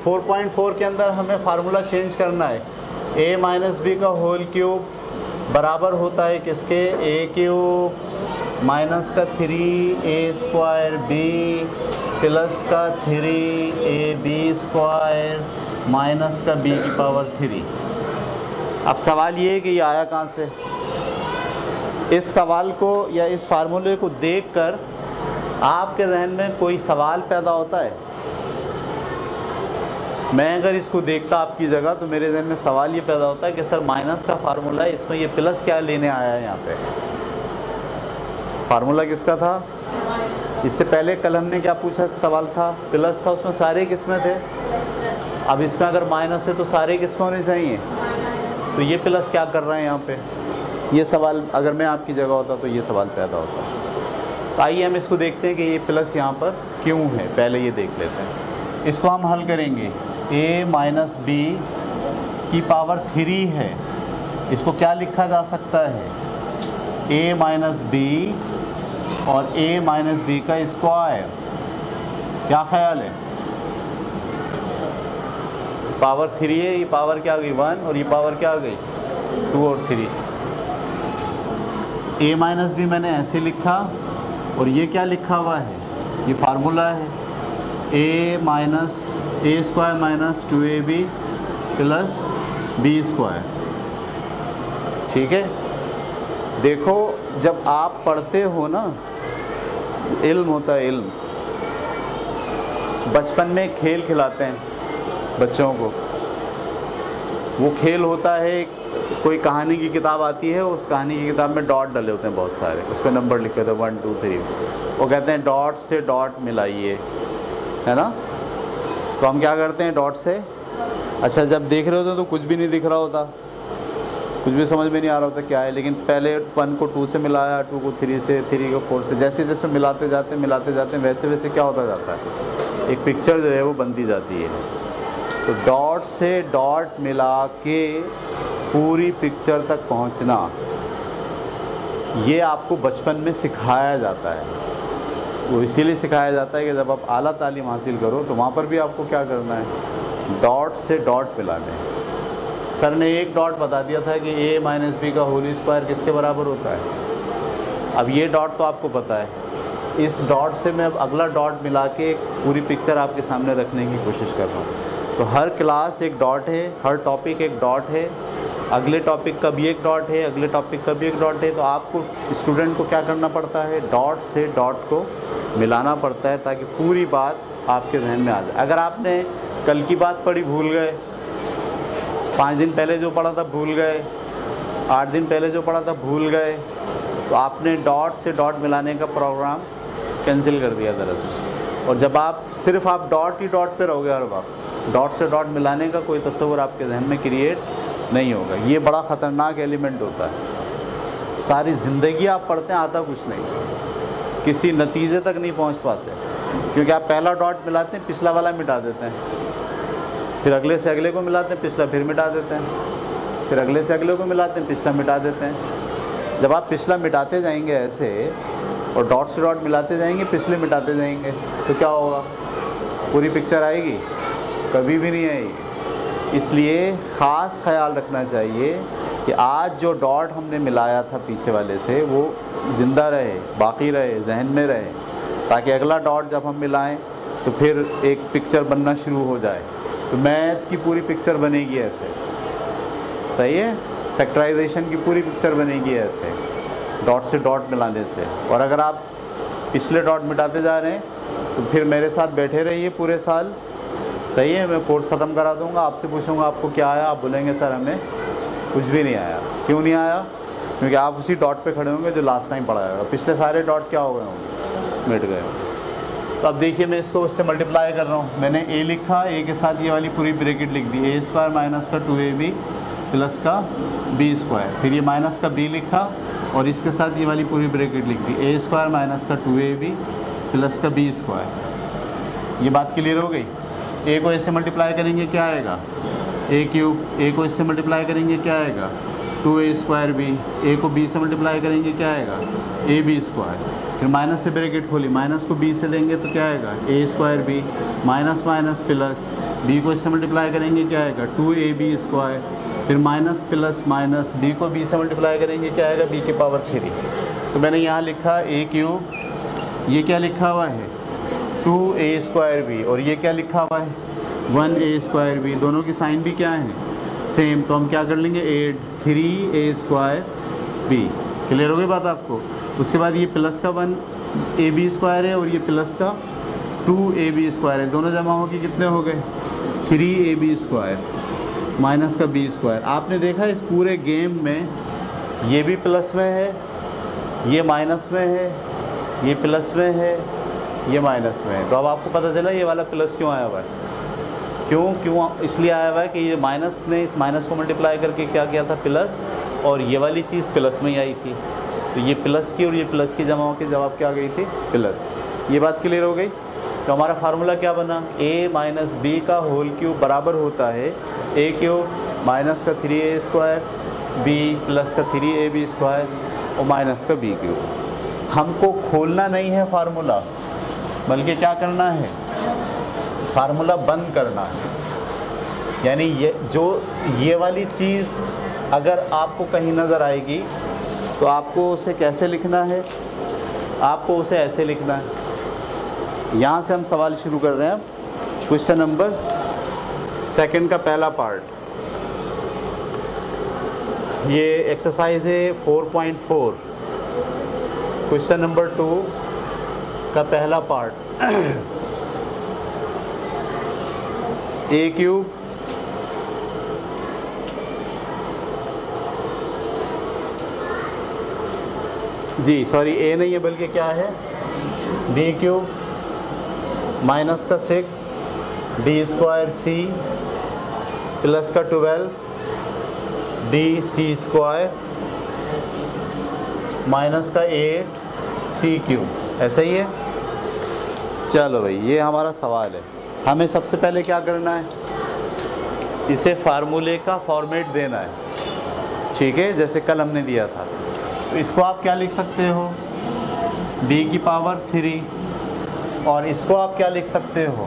4.4 के अंदर हमें फार्मूला चेंज करना है। a माइनस बी का होल क्यूब बराबर होता है किसके, a क्यूब माइनस का 3a स्क्वायर b प्लस का 3ab स्क्वायर माइनस का b की पावर 3। अब सवाल ये है कि ये आया कहाँ से। इस सवाल को या इस फार्मूले को देखकर आपके जहन में कोई सवाल पैदा होता है। मैं अगर इसको देखता आपकी जगह तो मेरे जहन में सवाल ये पैदा होता है कि सर माइनस का फार्मूला है, इसमें ये प्लस क्या लेने आया है यहाँ पे। फार्मूला किसका था? इससे पहले कल हमने क्या पूछा, सवाल था प्लस था, उसमें सारे किस्में थे। अब इसमें अगर माइनस है तो सारे किस्में होने चाहिए, तो ये प्लस क्या कर रहे हैं यहाँ पे। ये सवाल अगर मैं आपकी जगह होता तो ये सवाल पैदा होता। तो आइए हम इसको देखते हैं कि ये प्लस यहाँ पर क्यों है, पहले ये देख लेते हैं। इसको हम हल करेंगे। a माइनस बी की पावर 3 है, इसको क्या लिखा जा सकता है, a माइनस बी और a माइनस बी का स्क्वायर। क्या ख्याल है? पावर 3 है, ये पावर क्या आ गई 1 और ये पावर क्या आ गई 2 और 3। a माइनस बी मैंने ऐसे लिखा और ये क्या लिखा हुआ है, ये फार्मूला है a minus A square minus 2ab plus B square. ठीक है, देखो जब आप पढ़ते हो ना, इल्म होता है इल्म। बचपन में खेल खिलाते हैं बच्चों को, वो खेल होता है, कोई कहानी की किताब आती है, उस कहानी की किताब में डॉट डले होते हैं बहुत सारे, उस पर नंबर लिखे होते हैं 1 2 3। वो कहते हैं डॉट से डॉट मिलाइए, है ना। तो हम क्या करते हैं डॉट से, अच्छा जब देख रहे होते हैं तो कुछ भी नहीं दिख रहा होता, कुछ भी समझ में नहीं आ रहा होता क्या है, लेकिन पहले 1 को 2 से मिलाया, 2 को 3 से, 3 को 4 से, जैसे जैसे मिलाते जाते हैं वैसे वैसे क्या होता जाता है, एक पिक्चर जो है वो बनती जाती है। तो डॉट से डॉट मिला के पूरी पिक्चर तक पहुंचना, ये आपको बचपन में सिखाया जाता है। वो इसीलिए सिखाया जाता है कि जब आप आला तालीम हासिल करो तो वहाँ पर भी आपको क्या करना है, डॉट से डॉट मिलाने। सर ने एक डॉट बता दिया था कि a माइनस बी का होल स्क्वायर किसके बराबर होता है। अब ये डॉट तो आपको पता है, इस डॉट से मैं अब अगला डॉट मिला के पूरी पिक्चर आपके सामने रखने की कोशिश कर रहा हूँ। तो हर क्लास एक डॉट है, हर टॉपिक एक डॉट है, अगले टॉपिक का भी एक डॉट है, अगले टॉपिक का भी एक डॉट है। तो आपको स्टूडेंट को क्या करना पड़ता है, डॉट से डॉट को मिलाना पड़ता है ताकि पूरी बात आपके जहन में आ जाए। अगर आपने कल की बात पढ़ी भूल गए, 5 दिन पहले जो पढ़ा था भूल गए, 8 दिन पहले जो पढ़ा था भूल गए, तो आपने डॉट से डॉट मिलाने का प्रोग्राम कैंसिल कर दिया दरअसल। और जब आप सिर्फ आप डॉट ही डॉट पे रहोगे हर वक्त, डॉट से डॉट मिलाने का कोई तस्वर आपके जहन में क्रिएट नहीं होगा। ये बड़ा ख़तरनाक एलिमेंट होता है। सारी ज़िंदगी आप पढ़ते हैं, आता कुछ नहीं, किसी नतीजे तक नहीं पहुंच पाते, क्योंकि आप पहला डॉट मिलाते हैं, पिछला वाला मिटा देते हैं, फिर अगले से अगले को मिलाते हैं, पिछला फिर मिटा देते हैं, फिर अगले से अगले को मिलाते हैं, पिछला मिटा देते हैं। जब आप पिछला मिटाते जाएंगे ऐसे और डॉट से डॉट मिलाते जाएंगे, पिछले मिटाते जाएंगे, तो क्या होगा, पूरी पिक्चर आएगी? कभी भी नहीं आएगी। इसलिए ख़ास ख्याल रखना चाहिए कि आज जो डॉट हमने मिलाया था पीछे वाले से, वो ज़िंदा रहे, बाकी रहे, जहन में रहे, ताकि अगला डॉट जब हम मिलाएं तो फिर एक पिक्चर बनना शुरू हो जाए। तो मैथ की पूरी पिक्चर बनेगी ऐसे, सही है, फैक्टराइजेशन की पूरी पिक्चर बनेगी ऐसे, डॉट से डॉट मिलाने से। और अगर आप पिछले डॉट मिटाते जा रहे हैं तो फिर मेरे साथ बैठे रहिए पूरे साल, सही है। मैं कोर्स ख़त्म करा दूँगा, आपसे पूछूँगा आपको क्या आया, आप बोलेंगे सर हमें कुछ भी नहीं आया। क्यों नहीं आया? क्योंकि आप उसी डॉट पे खड़े होंगे जो लास्ट टाइम पढ़ाया होगा, पिछले सारे डॉट क्या हो गए होंगे, मिट गए। तो अब देखिए मैं इसको उससे मल्टीप्लाई कर रहा हूँ। मैंने a लिखा, a के साथ ये वाली पूरी ब्रैकेट लिख दी, a स्क्वायर माइनस का 2ab प्लस का b स्क्वायर, फिर ये माइनस का b लिखा और इसके साथ ये वाली पूरी ब्रैकेट लिख दी, a स्क्वायर माइनस का 2ab प्लस का b स्क्वायर। ये बात क्लियर हो गई। a को ऐसे मल्टीप्लाई करेंगे क्या आएगा, a क्यूब, a को इससे मल्टीप्लाई करेंगे क्या आएगा 2a स्क्वायर b, a को b से मल्टीप्लाई करेंगे क्या आएगा ab स्क्वायर, फिर माइनस से ब्रैकेट खोली, माइनस को बी से लेंगे तो क्या आएगा A square B, minus minus plus, B को इससे मल्टीप्लाई करेंगे क्या आएगा 2ab स्क्वायर, फिर माइनस प्लस माइनस, बी को बी से मल्टीप्लाई करेंगे क्या आएगा b की पावर 3। तो मैंने यहाँ लिखा a क्यों, ये क्या लिखा हुआ है 2a स्क्वायर बी, और ये क्या लिखा हुआ है 1a स्क्वायर बी, दोनों की साइन भी क्या है सेम। तो हम क्या कर लेंगे add 3a square B. Clear हो गई बात आपको। उसके बाद ये प्लस का 1ab स्क्वायर है और ये प्लस का 2ab स्क्वायर है, दोनों जमा हो के कितने हो गए 3ab स्क्वायर माइनस का b स्क्वायर। आपने देखा इस पूरे गेम में ये भी प्लस में है, ये माइनस में है, ये प्लस में है, ये माइनस में है। तो अब आपको पता चला ये वाला प्लस क्यों आया हुआ है। क्यों इसलिए आया हुआ है कि ये माइनस ने इस माइनस को मल्टीप्लाई करके क्या किया था प्लस, और ये वाली चीज़ प्लस में ही आई थी। तो ये प्लस की और ये प्लस की जमा होकर जवाब क्या आ गई थी प्लस। ये बात क्लियर हो गई। तो हमारा फार्मूला क्या बना a माइनस बी का होल क्यूब बराबर होता है a क्यूब माइनस का 3a स्क्वायर b प्लस का 3ab स्क्वायर और माइनस का b क्यूब। हमको खोलना नहीं है फार्मूला, बल्कि क्या करना है फार्मूला बंद करना है। यानी ये वाली चीज़ अगर आपको कहीं नज़र आएगी तो आपको उसे कैसे लिखना है, आपको उसे ऐसे लिखना है। यहाँ से हम सवाल शुरू कर रहे हैं। क्वेश्चन नंबर 2 का पहला पार्ट, ये एक्सरसाइज है 4.4, क्वेश्चन नंबर 2 का पहला पार्ट। a क्यूब जी सॉरी a नहीं है बल्कि क्या है b क्यूब माइनस का 6 d स्क्वायर c प्लस का 12 d c स्क्वायर माइनस का 8 c क्यूब। ऐसा ही है। चलो भाई ये हमारा सवाल है। हमें सबसे पहले क्या करना है, इसे फार्मूले का फॉर्मेट देना है। ठीक है, जैसे कल हमने दिया था। तो इसको आप क्या लिख सकते हो d की पावर 3, और इसको आप क्या लिख सकते हो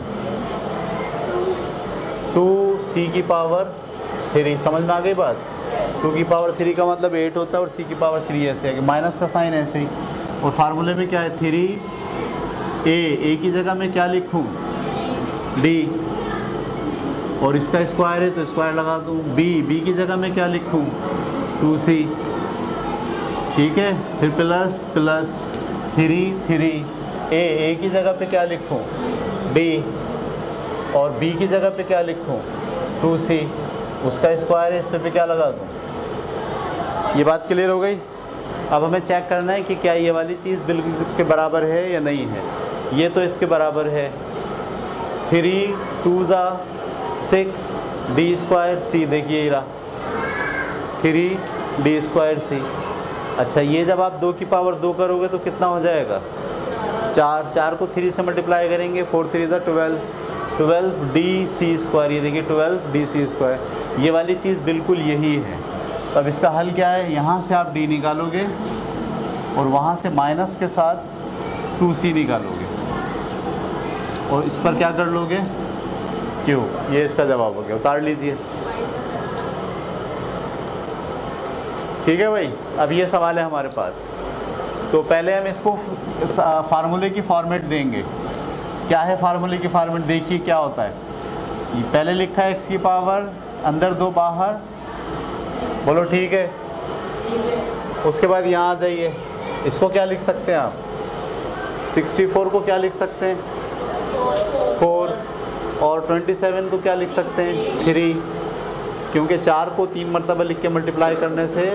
2c की पावर 3। समझ में आ गई बात। 2 की पावर 3 का मतलब 8 होता है और c की पावर 3 ऐसे है, माइनस का साइन ऐसे ही। और फार्मूले में क्या है 3a की जगह में क्या लिखूं d, और इसका स्क्वायर है तो स्क्वायर लगा दूं। b की जगह में क्या लिखूं 2c। ठीक है, फिर प्लस प्लस 3 a की जगह पे क्या लिखूं b, और b की जगह पे क्या लिखूं 2c, उसका स्क्वायर है, इस पे क्या लगा दूं। ये बात क्लियर हो गई। अब हमें चेक करना है कि क्या ये वाली चीज़ बिल्कुल इसके बराबर है या नहीं है। ये तो इसके बराबर है। 3 2 6 d स्क्वायर c, देखिए ये रहा 3 d स्क्वायर c। अच्छा, ये जब आप 2 की पावर 2 करोगे तो कितना हो जाएगा 4 को 3 से मल्टीप्लाई करेंगे 4 3 12 d c स्क्वायर। ये देखिए 12 d c स्क्वायर। ये वाली चीज़ बिल्कुल यही है। तो अब इसका हल क्या है, यहाँ से आप d निकालोगे और वहाँ से माइनस के साथ 2c निकालोगे और इस पर क्या कर लोगे क्यों। ये इसका जवाब हो गया, उतार लीजिए। ठीक है भाई। अब ये सवाल है हमारे पास। तो पहले हम इसको फार्मूले की फॉर्मेट देंगे। क्या है फार्मूले की फॉर्मेट, देखिए क्या होता है। ये पहले लिखा है x की पावर अंदर 2 बाहर, बोलो ठीक है। उसके बाद यहाँ आ जाइए, इसको क्या लिख सकते हैं आप 64 को क्या लिख सकते हैं 4, और 27 को क्या लिख सकते हैं 3, क्योंकि 4 को 3 मरतबा लिख के मल्टीप्लाई करने से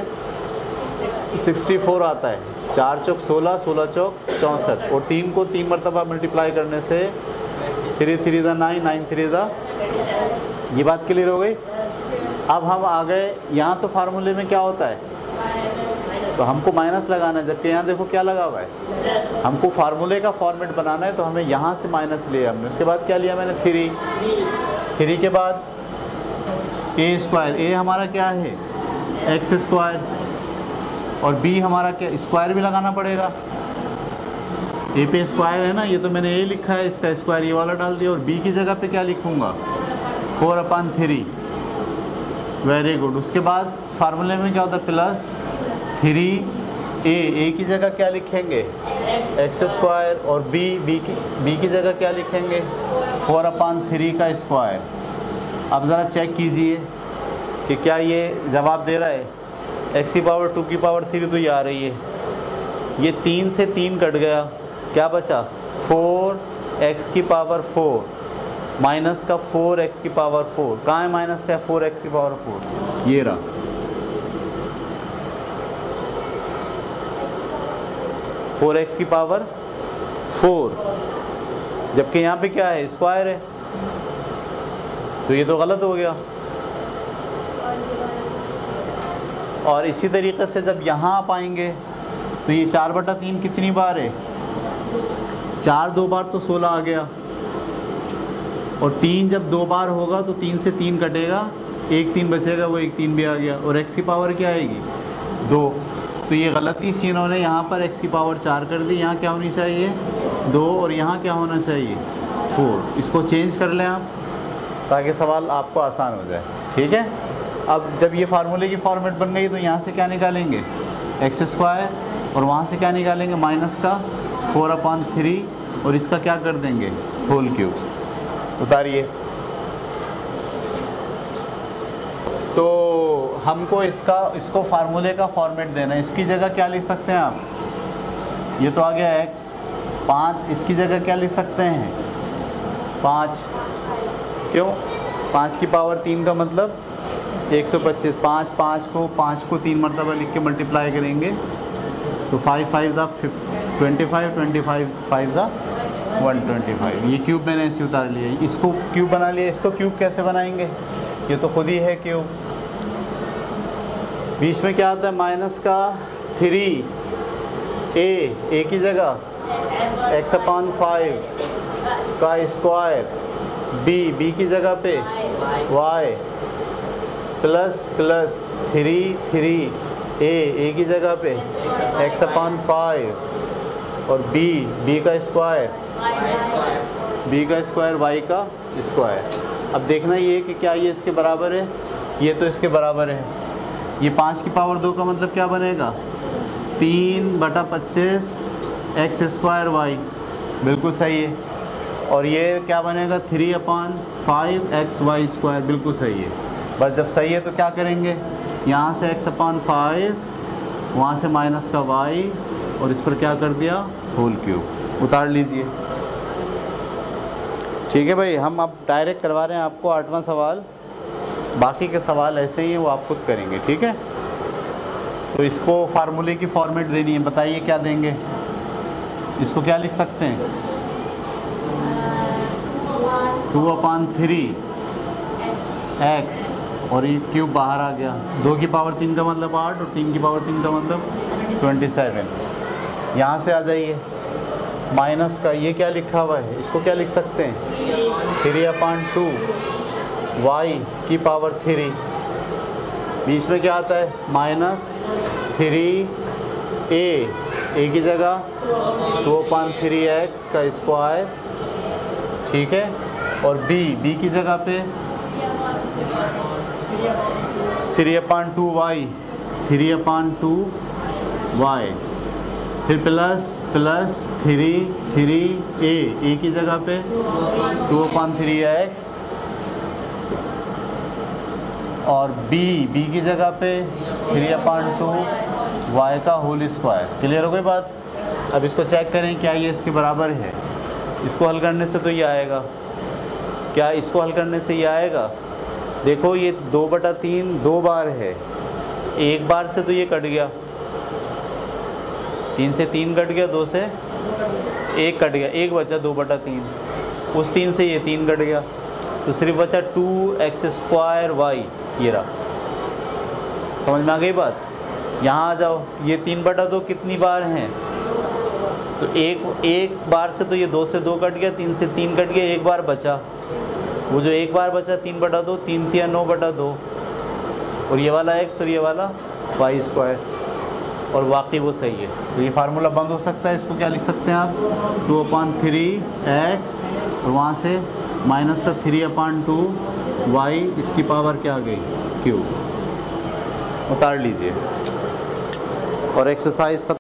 64 आता है। 4 चौक 16, 16 चौक 64, और 3 को 3 मरतबा मल्टीप्लाई करने से 3 3 9, 9 3। ये बात क्लियर हो गई। अब हम आ गए यहाँ। तो फार्मूले में क्या होता है, तो हमको माइनस लगाना है, जबकि यहाँ देखो क्या लगा हुआ है। हमको फार्मूले का फॉर्मेट बनाना है, तो हमें यहाँ से माइनस लिया हमने। उसके बाद क्या लिया मैंने 3 के बाद a स्क्वायर। a हमारा क्या है x स्क्वायर, और b हमारा क्या, स्क्वायर भी लगाना पड़ेगा ए पे स्क्वायर है ना, ये तो मैंने ए लिखा है, इसका स्क्वायर ये वाला डाल दिया। और बी की जगह पे क्या लिखूँगा, 4/3। Very good. उसके बाद फार्मूले में क्या होता है, +3a। ए की जगह क्या लिखेंगे, x²। और बी की जगह क्या लिखेंगे, 4/3 का स्क्वायर। अब ज़रा चेक कीजिए कि क्या ये जवाब दे रहा है। x⁻2 की पावर 3 तो ये आ रही है, ये 3 से 3 कट गया, क्या बचा 4x⁴ माइनस का 4x⁴। कहाँ है माइनस का 4x⁴, ये रहा। फोर एक्स की पावर 4, जबकि यहाँ पे क्या है, स्क्वायर है, तो ये तो गलत हो गया। और इसी तरीके से जब यहाँ आप आएंगे तो ये 4/3 कितनी बार है, 4 2 बार तो 16 आ गया। और 3 जब 2 बार होगा तो 3 से 3 कटेगा, 1 3 बचेगा, वो 1 3 भी आ गया। और x की पावर क्या आएगी, 2। तो ये गलती सी इन्होंने यहाँ पर x की पावर 4 कर दी। यहाँ क्या होनी चाहिए, 2। और यहाँ क्या होना चाहिए, 4। इसको चेंज कर लें आप, ताकि सवाल आपको आसान हो जाए। ठीक है। अब जब ये फार्मूले की फॉर्मेट बन गई तो यहाँ से क्या निकालेंगे, x²। और वहाँ से क्या निकालेंगे, माइनस का 4/3। और इसका क्या कर देंगे, होल क्यूब। उतारिए। तो हमको इसको फार्मूले का फॉर्मेट देना है। इसकी जगह क्या लिख सकते हैं आप, ये तो आ गया x 5। इसकी जगह क्या लिख सकते हैं, 5। क्यों, 5 की पावर 3 का मतलब 125। 5 को 3 मरतबा लिख के मल्टीप्लाई करेंगे तो 5 5 दा 25, 25 5 दा 125। ये क्यूब मैंने ऐसे उतार लिया, इसको क्यूब बना लिया। इसको क्यूब कैसे बनाएंगे, ये तो खुद ही है क्यूब। बीच में क्या आता है, माइनस का 3a की जगह x/5 का स्क्वायर, b की जगह पे y प्लस 3a की जगह पे x/5 और b का स्क्वायर y का स्क्वायर। अब देखना ये कि क्या ये इसके बराबर है, ये तो इसके बराबर है। ये 5 की पावर 2 का मतलब क्या बनेगा, 3/25 x²y, बिल्कुल सही है। और ये क्या बनेगा, 3/5xy², बिल्कुल सही है। बस जब सही है तो क्या करेंगे, यहाँ से x/5, वहाँ से माइनस का y, और इस पर क्या कर दिया, होल क्यूब। उतार लीजिए। ठीक है भाई, हम अब डायरेक्ट करवा रहे हैं आपको 8वां सवाल। बाकी के सवाल ऐसे ही हैं, वो आप खुद करेंगे। ठीक है। तो इसको फार्मूले की फॉर्मेट देनी है। बताइए क्या देंगे, इसको क्या लिख सकते हैं, 2/3x, और ये क्यूब बाहर आ गया। 2 की पावर 3 का मतलब 8, और 3 की पावर 3 का मतलब 27। यहाँ से आ जाइए, माइनस का ये क्या लिखा हुआ है, इसको क्या लिख सकते हैं, 3/2 y की पावर 3। बीच में क्या आता है, -3a की जगह 2/3x का स्क्वायर। ठीक है। और b की जगह पे 3/2y फिर प्लस 3a की जगह पे 2/3x, और b की जगह पे 3/2y का होल स्क्वायर। क्लियर हो गई बात। अब इसको चेक करें क्या ये इसके बराबर है। इसको हल करने से तो ये आएगा, क्या इसको हल करने से ये आएगा। देखो ये 2/3 2 बार है, एक बार से तो ये कट गया, 3 से 3 कट गया, 2 से 1 कट गया, 1 बचा 2/3। उस 3 से ये 3 कट गया, तो सिर्फ बचा 2x²y। ये रहा, समझ में आ गई बात। यहाँ आ जाओ, ये 3/2 कितनी बार हैं, तो एक बार से तो ये 2 से 2 कट गया, 3 से 3 कट गया, 1 बार बचा। वो जो 1 बार बचा 3/2, 3 × 9/2, और ये वाला x और ये वाला y²। और वाकई वो सही है, तो ये फार्मूला बंद हो सकता है। इसको क्या लिख सकते हैं आप, 2/3x और वहाँ से माइनस का 3/2 y, इसकी पावर क्या आ गई क्यूब, उतार लीजिए। और एक्सरसाइज का